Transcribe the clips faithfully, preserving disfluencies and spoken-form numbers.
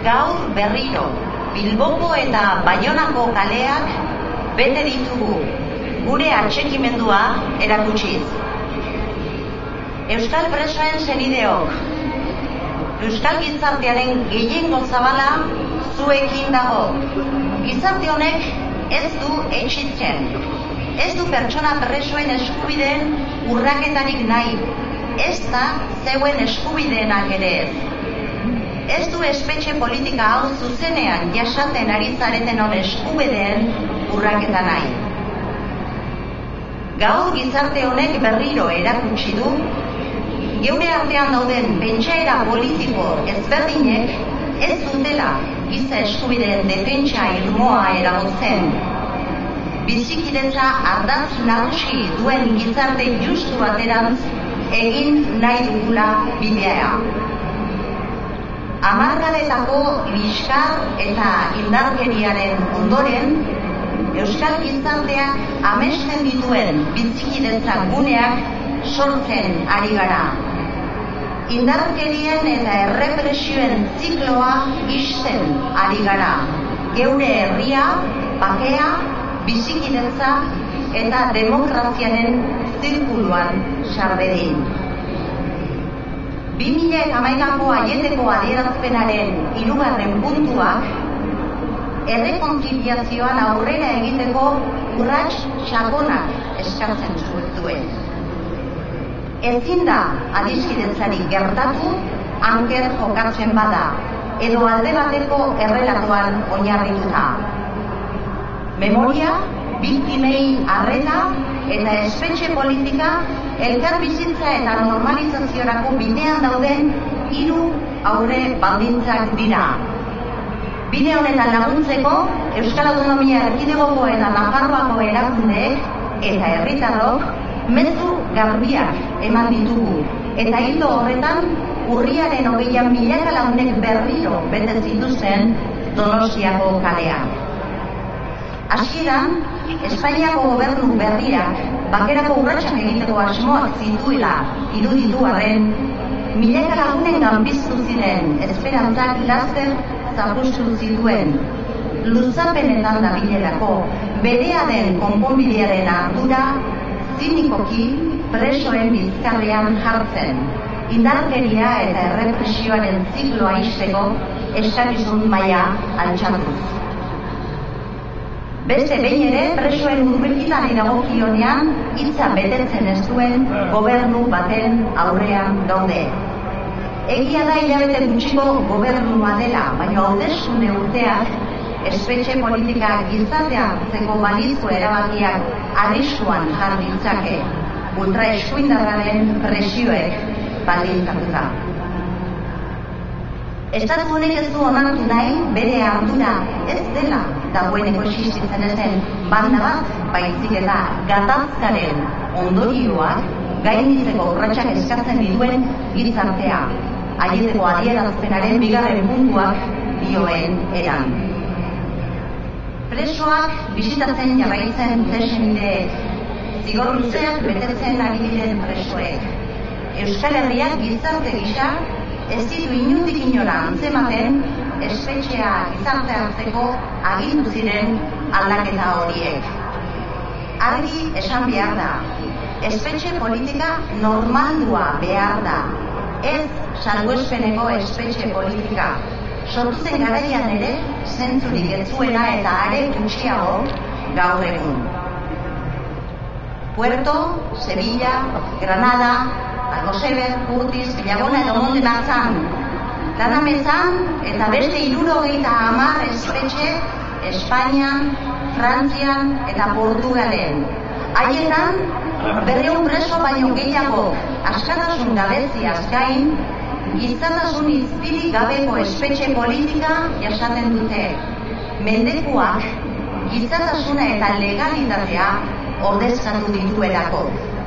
gaur berriro Bilboko eta Baionako kaleak bete ditugu gure atxikimendua erakutsiz. Euskal presoen senideok, Euskal gizartearen gehiengo zabala zuekin dago. Gizarte honek ez du etxitzen, ez du pertsona presoen eskubideen urraketarik nahi, ez da zeuen eskubideenak ere ez. Ez du espetxe politika hau zuzenean jasaten ari zareten hon eskubideen urraketa nahi. Gaur gizarte honek berriro erakutsi du, geure artean dauden pentsaera politiko ezberdinek ez dutela giza eskubideen defentsa irmoa eragotzen. Bizikidetza ardatz nagusi duen gizarte justu baterantz egin nahi dugula bidea. Hamarkadetako liskar eta indarkeriaren ondoren, Euskal gizarteak amesten dituen bizikidetza guneak sortzen ari gara. Indarkerien eta errepresioen zikloa ixten ari gara. Geure herria, bakea, bizikidetza eta demokraziaren zirkuluan sarbedin. bi mila hamaikako aieteko adierazpenaren hirugarren puntuak errekontziliazioan aurrera egiteko urrats sakonak eskatzen zuen. Ezin da adiskidetzarik gertatu anker jokatzen bada, edo alde bateko errelatuan oinarrituta. Memoria, biktimei arreta eta espetxe politika elkar bizitza eta normalizaziorako bidean dauden hiru aurre baldintzak dira. Bide honetan laguntzeko, Euskal Autonomia Erkidegoko eta Nafarroako erakundeek eta herritarrok mezu garbiak eman ditugu, eta hildo horretan urriaren hogeian milaka lagunek berriro bete zituzten Donostiako kalean. Hasieran, Espainiako gobernu berriak bakerako urratsak egiteko asmoak zituela iruditu arren, milaka lagunen ganbiztu ziren esperantzak laster zapustu zituen. Luzapenetan dabilerako berea den konponbidearen ardura zinikoki presoen bizkarrean jartzen, indarkeria eta errepresioaren zikloa ixteko eskakizun maila altxatuz. Beste behin ere, presoen hurbilketari dagokionean hitza betetzen ez duen gobernu baten aurrean gaude. Egia da hilabete gutxiko gobernua dela, baina hauteskunde urteak espetxe politika gizartea hartzeko balizko erabakiak arriskuan jar ditzake, ultraeskuindarraren presioek baldintzatuta. Estatu honek ez du onartu nahi bere ardura ez dela dagoeneko existitzen ezen banda bat, baizik eta gatazkaren ondorioak gainditzeko urratsak eskatzen dituen gizartea, aieteko adierazpenaren bigarren puntuak dioen eran. Presoak bisitatzen jarraitzen zesendeek, zigor luzeak betetzen ari diren presoek. Euskal Herriak gizarte gisa ez ditu inundik inora antzematen espetxea gizarte hartzeko agindu ziren aldaketa horiek. Argi esan behar da, espetxe politika normaldua behar da, ez salbuespeneko espetxe politika. Sortu zen garaian ere zentzurik ez zuena eta are gutxiago gaur egun. Puerto, Sevilla, Granada, Alcosever, Curtis, Villabona edo Monte Marzan, Lanamezan eta beste hirurogeita hamar espetxe Espainian, Frantzian eta Portugalen. Haietan, berrehun preso baino gehiago askatasun gabeziaz gain, gizatasun izpirik gabeko espetxe politika jasaten dute. Mendekuak gizatasuna eta legalitatea ordezkatu dituelako.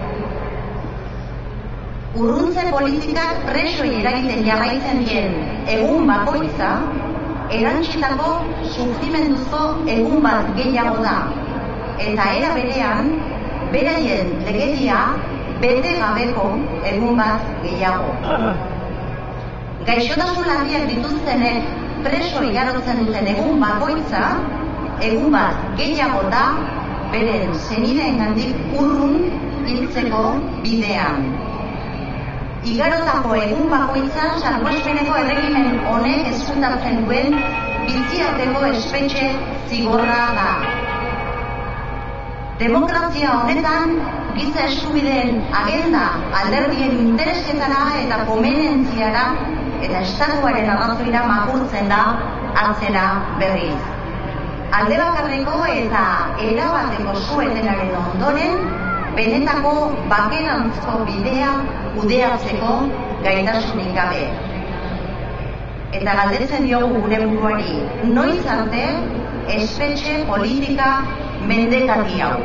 Urruntze politikak presoi eragiten jarraitzen dien egun bakoitza, erantzitako sufrimenduzko egun bat gehiago da. Eta era berean, beraien legedia bete gabeko egun bat gehiago. Gaixotasun larriak dituztenek preso igarotzen duten egun bakoitza, egun bat gehiago da beren senideengandik urrun hiltzeko bidean. Igarotako egun bakoitza salbuespeneko erregimen honek ezkutatzen duen biziarteko espetxe zigorra da. Demokrazia honetan, giza eskubideen agenda alderdien interesetara eta komenentziara eta estatuaren arrazoira makurtzen da atzera berriz. Alde bakarreko eta erabateko suetenaren ondoren, benetako bakerantzko bidea kudeatzeko gaitasunik gabe. Eta galdetzen diogu gure buruari, noiz arte espetxe politika mendekati hau.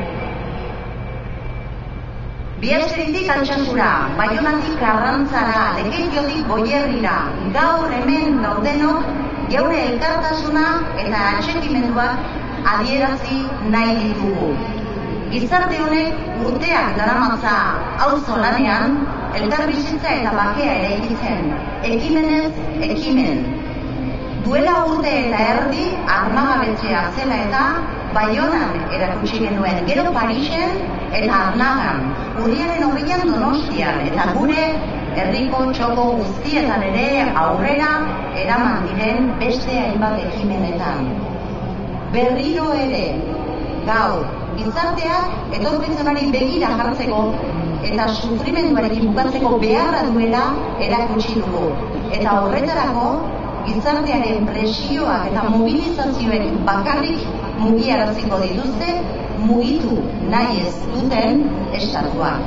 Biazteritik Altsasura, Baionatik Karrantzara, Lekeitiotik Goierrira, gaur hemen gaudenok geure elkartasuna eta atxikimenduak adierazi nahi ditugu. Gizarte honek urteak daramatza auzo lanean, elkarbizitza eta bakea ere egitzen, ekimenez ekimen. Duela urte eta erdi armagabetzea zela eta Baionan erakutsi genuen, gero Parisen eta Arnagan, urriaren hogeian Donostian eta gure herriko txoko guztietan ere aurrera eraman diren beste hainbat ekimenetan. Berriro ere, gaur, gizarteak etorkizunari begira jartzeko eta sufrimenduarekin bukatzeko beharra duela erakutsi dugu. Eta horretarako, gizartearen presioak eta mobilizazioek bakarrik mugiaraziko dituzte mugitu nahi ez duten estatuak.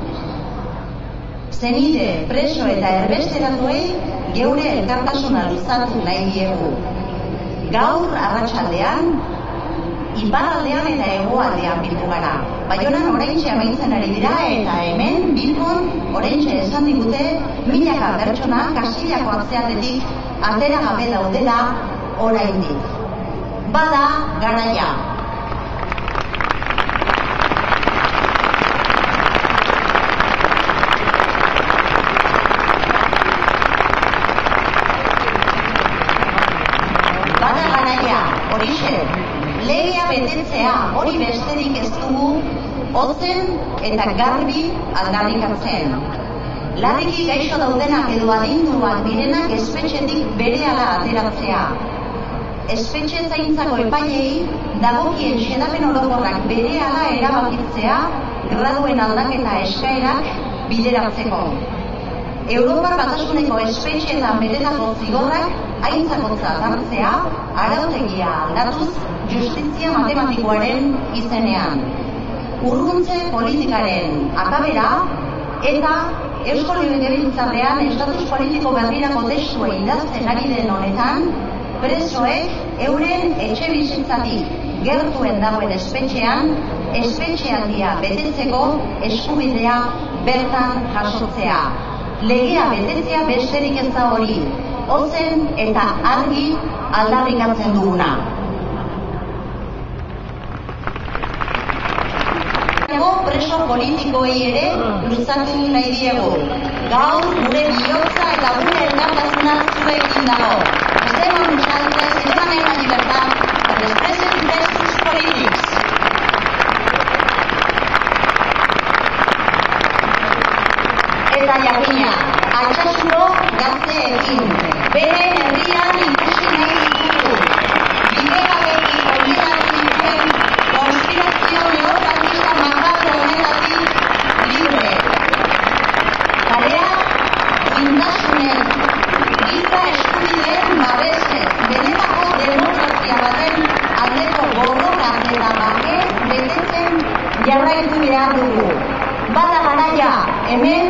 Senide, preso eta erbesteratuei geure elkartasuna luzatu nahi diegu. Gaur arratsaldean, iparraldean eta hegoaldean bildu gara. Baionan oraintxe amaitzen ari dira eta hemen Bilbon oraintxe esan digute milaka pertsona Kasillako atzealdetik atera gabe daudela oraindik. Bada garaia. Bada garaia, horixe. Legea betetzea hori besterik ez dugu ozen eta garbi aldarrikatzen. Larriki gaixo daudenak edo adinduak direnak espetxetik berehala ateratzea. Espetxe zaintzako epaileei dagokien xedapen orokorrak berehala erabakitzea graduen aldaketa eskaerak bideratzeko. Europar Batasuneko espetxeetan betetako zigorrak aintzakotza hartzea arautegia aldatuz justizia matematikoaren izenean. Urruntze politikaren akabera eta Eusko Legebiltzarrean estatus politiko berrirako testua idazten ari den honetan, presoek euren etxe bizitzatik gertuen dagoen espetxean, espetxealdia betetzeko eskubidea bertan jasotzea. Legea betetzea besterik ez da hori, ozen eta argi aldarrikatzen duguna. Preso politikoei ere luzatu nahi diegu. Gaur gure bihotza eta gure elkartasuna zuekin dago. Estem en nosaltres i demanem la llibertat per les preses i presos polítics. Eta jakina, Altsasuro gazteekin, beren herrian ikusi nahi ditugu. Bidegabeki olvidatu dituen konspirazio neofascista makabro honetatik libre. Tarea, indasunen, giza eskubideen babesez, benetako demokrazia baten aldeko borroka eta bake betetzen jarraitu behar dugu. Bada garaia, hemen